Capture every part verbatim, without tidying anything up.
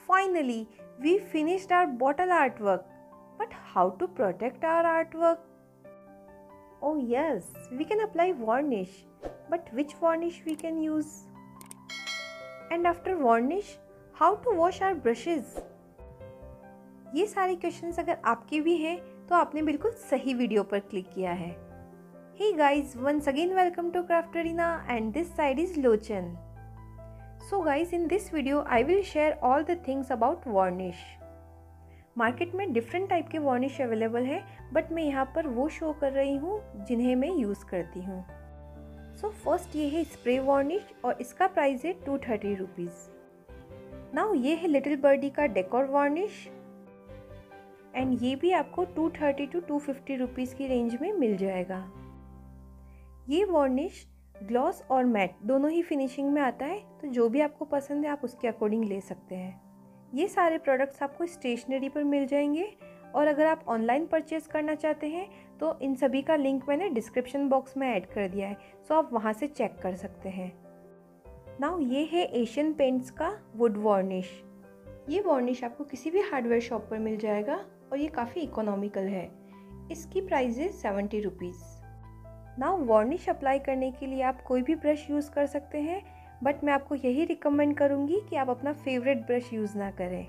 Finally, we finished our bottle artwork. But how to protect our artwork? Oh yes, we can apply varnish. But which varnish we can use? And after varnish, how to wash our brushes? ये सारे questions अगर आपके भी हैं तो आपने बिल्कुल सही वीडियो पर क्लिक किया है। Hey guys, once again welcome to Craft Arena and this side is Lochan. So guys, in this video I will share all the things about varnish. Market में डिफरेंट टाइप के varnish available है, but मैं यहाँ पर वो show कर रही हूँ जिन्हें मैं यूज़ करती हूँ। सो फर्स्ट ये है स्प्रे वार्निश और इसका प्राइस है टू थर्टी रुपीज़। नाउ ये है लिटिल बर्डी का डेकोर वार्निश एंड ये भी आपको two thirty two two fifty rupees की रेंज में मिल जाएगा। ये वार्निश ग्लॉस और मैट दोनों ही फिनिशिंग में आता है, तो जो भी आपको पसंद है आप उसके अकॉर्डिंग ले सकते हैं। ये सारे प्रोडक्ट्स आपको स्टेशनरी पर मिल जाएंगे और अगर आप ऑनलाइन परचेज़ करना चाहते हैं तो इन सभी का लिंक मैंने डिस्क्रिप्शन बॉक्स में ऐड कर दिया है, सो आप वहाँ से चेक कर सकते हैं। नाउ ये है एशियन पेंट्स का वुड वार्निश। ये वार्निश आपको किसी भी हार्डवेयर शॉप पर मिल जाएगा और ये काफ़ी इकोनॉमिकल है। इसकी प्राइस है seventy rupees. Now varnish apply करने के लिए आप कोई भी ब्रश यूज़ कर सकते हैं, बट मैं आपको यही रिकमेंड करूँगी कि आप अपना फेवरेट ब्रश यूज़ ना करें।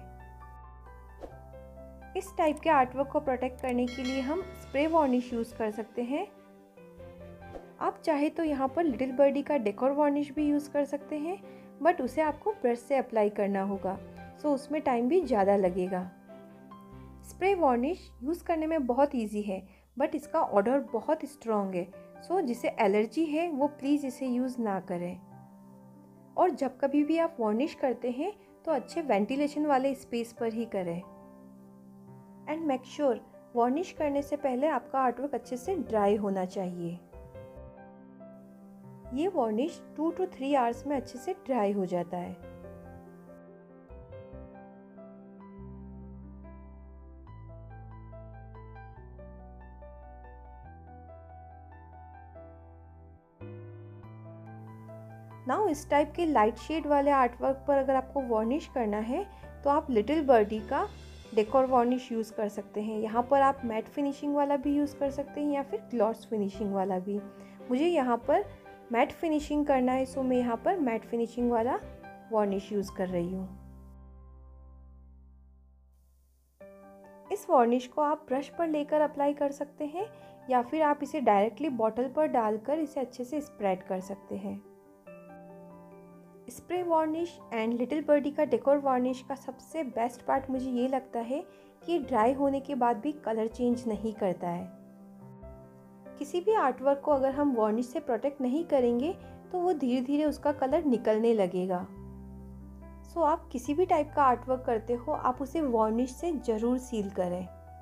इस टाइप के आर्टवर्क को प्रोटेक्ट करने के लिए हम स्प्रे वार्निश यूज़ कर सकते हैं। आप चाहे तो यहाँ पर लिटिल बर्डी का डेकोर वार्निश भी यूज़ कर सकते हैं, बट उसे आपको ब्रश से अप्लाई करना होगा, सो उसमें टाइम भी ज़्यादा लगेगा। स्प्रे वार्निश यूज़ करने में बहुत ईजी है, बट इसका ऑडर बहुत स्ट्रॉन्ग है, सो जिसे एलर्जी है वो प्लीज़ इसे यूज़ ना करें। और जब कभी भी आप वार्निश करते हैं तो अच्छे वेंटिलेशन वाले स्पेस पर ही करें। एंड मेक श्योर वार्निश करने से पहले आपका आर्टवर्क अच्छे से ड्राई होना चाहिए। ये varnish two to three hours में अच्छे से ड्राई हो जाता है। नाउ इस टाइप के लाइट शेड वाले आर्टवर्क पर अगर आपको वार्निश करना है तो आप लिटिल बर्डी का डेकोर वार्निश यूज़ कर सकते हैं। यहाँ पर आप मैट फिनिशिंग वाला भी यूज़ कर सकते हैं या फिर ग्लॉस फिनिशिंग वाला भी। मुझे यहाँ पर मैट फिनिशिंग करना है, सो मैं यहाँ पर मैट फिनिशिंग वाला वार्निश यूज़ कर रही हूँ। इस वार्निश को आप ब्रश पर लेकर अप्लाई कर सकते हैं या फिर आप इसे डायरेक्टली बॉटल पर डालकर इसे अच्छे से स्प्रेड कर सकते हैं। Spray varnish and Little Birdie का डेकोर वार्निश का सबसे बेस्ट पार्ट मुझे ये लगता है कि ड्राई होने के बाद भी कलर चेंज नहीं करता है। किसी भी आर्टवर्क को अगर हम वार्निश से प्रोटेक्ट नहीं करेंगे तो वो धीरे धीरे उसका कलर निकलने लगेगा। सो आप किसी भी टाइप का आर्टवर्क करते हो आप उसे वार्निश से ज़रूर सील करें।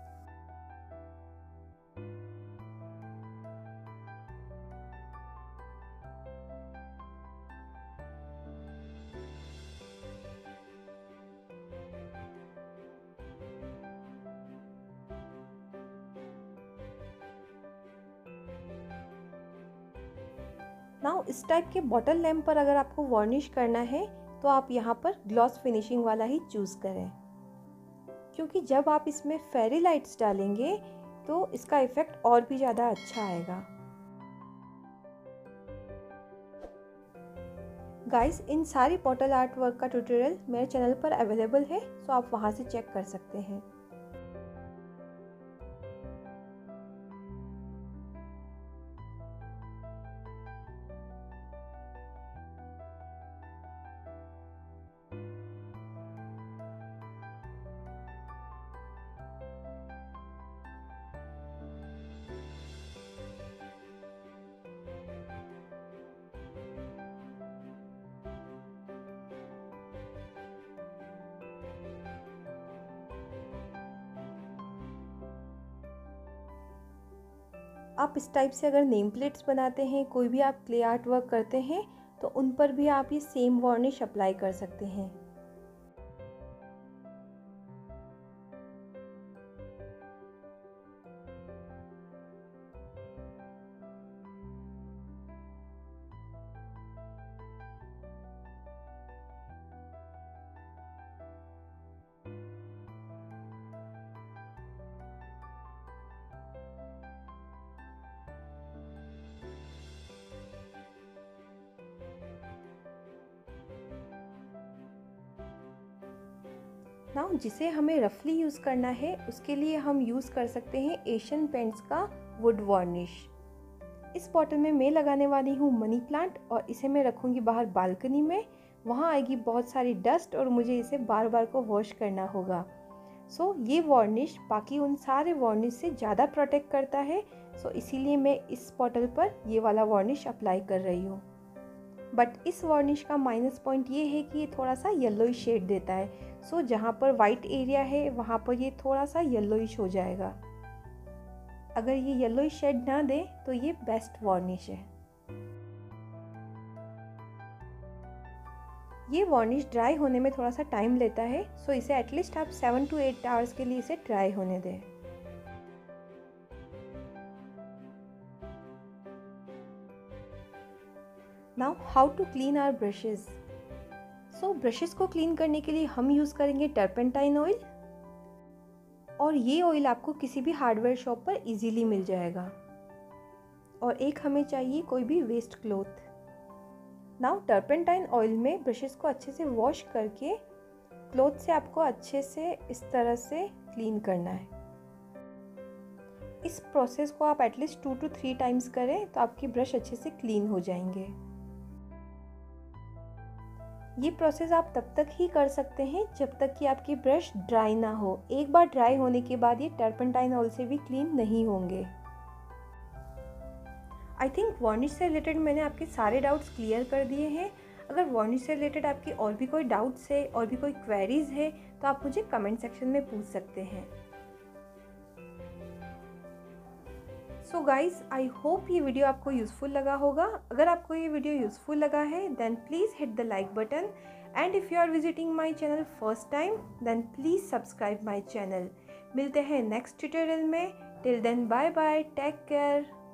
नाउ इस टाइप के बॉटल लैम्प पर अगर आपको वार्निश करना है तो आप यहाँ पर ग्लॉस फिनिशिंग वाला ही चूज़ करें, क्योंकि जब आप इसमें फेरी लाइट्स डालेंगे तो इसका इफ़ेक्ट और भी ज़्यादा अच्छा आएगा। गाइस, इन सारी बॉटल आर्ट वर्क का ट्यूटोरियल मेरे चैनल पर अवेलेबल है, सो आप वहाँ से चेक कर सकते हैं। आप इस टाइप से अगर नेम प्लेट्स बनाते हैं, कोई भी आप क्ले आर्ट वर्क करते हैं, तो उन पर भी आप ये सेम वार्निश अप्लाई कर सकते हैं। नाउ जिसे हमें रफली यूज़ करना है उसके लिए हम यूज़ कर सकते हैं एशियन पेंट्स का वुड वार्निश। इस बॉटल में मैं लगाने वाली हूँ मनी प्लांट और इसे मैं रखूँगी बाहर बालकनी में। वहाँ आएगी बहुत सारी डस्ट और मुझे इसे बार बार को वॉश करना होगा। सो so, ये वार्निश बाकी उन सारे वार्निश से ज़्यादा प्रोटेक्ट करता है। सो so, इसीलिए मैं इस बॉटल पर ये वाला वार्निश अप्लाई कर रही हूँ। बट इस वार्निश का माइनस पॉइंट ये है कि ये थोड़ा सा येलोइश शेड देता है। सो so, जहाँ पर वाइट एरिया है वहाँ पर ये थोड़ा सा येलोइश हो जाएगा। अगर ये येलोइश शेड ना दे तो ये बेस्ट वार्निश है। ये वार्निश ड्राई होने में थोड़ा सा टाइम लेता है। सो so, इसे एटलीस्ट आप सेवन टू एट आवर्स के लिए इसे ड्राई होने दें। Now how to clean our brushes. So brushes को क्लीन करने के लिए हम यूज़ करेंगे टर्पेंटाइन ऑयल और ये ऑयल आपको किसी भी हार्डवेयर शॉप पर इजीली मिल जाएगा। और एक हमें चाहिए कोई भी waste cloth. Now turpentine oil में ब्रशेस को अच्छे से वॉश करके क्लॉथ से आपको अच्छे से इस तरह से क्लीन करना है। इस प्रोसेस को आप at least two to three times करें तो आपके ब्रश अच्छे से क्लीन हो जाएंगे। ये प्रोसेस आप तब तक ही कर सकते हैं जब तक कि आपके ब्रश ड्राई ना हो। एक बार ड्राई होने के बाद ये टर्पेंटाइन ऑयल से भी क्लीन नहीं होंगे। आई थिंक वार्निश से रिलेटेड मैंने आपके सारे डाउट्स क्लियर कर दिए हैं। अगर वार्निश से रिलेटेड आपकी और भी कोई डाउट्स है और भी कोई क्वेरीज है तो आप मुझे कमेंट सेक्शन में पूछ सकते हैं। सो गाइज, आई होप ये वीडियो आपको यूज़फुल लगा होगा। अगर आपको ये वीडियो यूज़फुल लगा है then please hit the like button and if you are visiting my channel first time then please subscribe my channel. मिलते हैं नेक्स्ट ट्यूटोरियल में। Till then bye bye, take care.